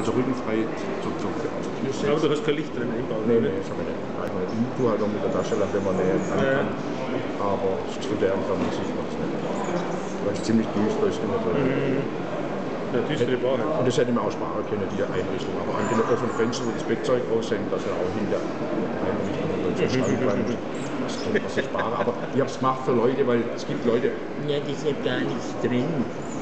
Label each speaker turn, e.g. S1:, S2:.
S1: Also rückenfrei zur Tür setzen.
S2: Aber du hast kein Licht drin einbauen?
S1: Nee, das habe ich nicht. Ich tue halt auch mit der Taschenlampe, wenn man näher dran kann. Aber zu der Entfernung sieht man es nicht. Weil es ziemlich düster ist innen drin.
S2: Ja, düstere Wahrheit.
S1: Und das hätte man auch sparen können, die Einrichtung. Aber an den offenen Fenstern, wo das Bettzeug raushängt, dass er auch hinter Einrichtung und so Schrankwand. Das könnte man sich sparen. Aber ich habe es gemacht für Leute, weil es gibt Leute, ja, das ist ja gar nichts drin.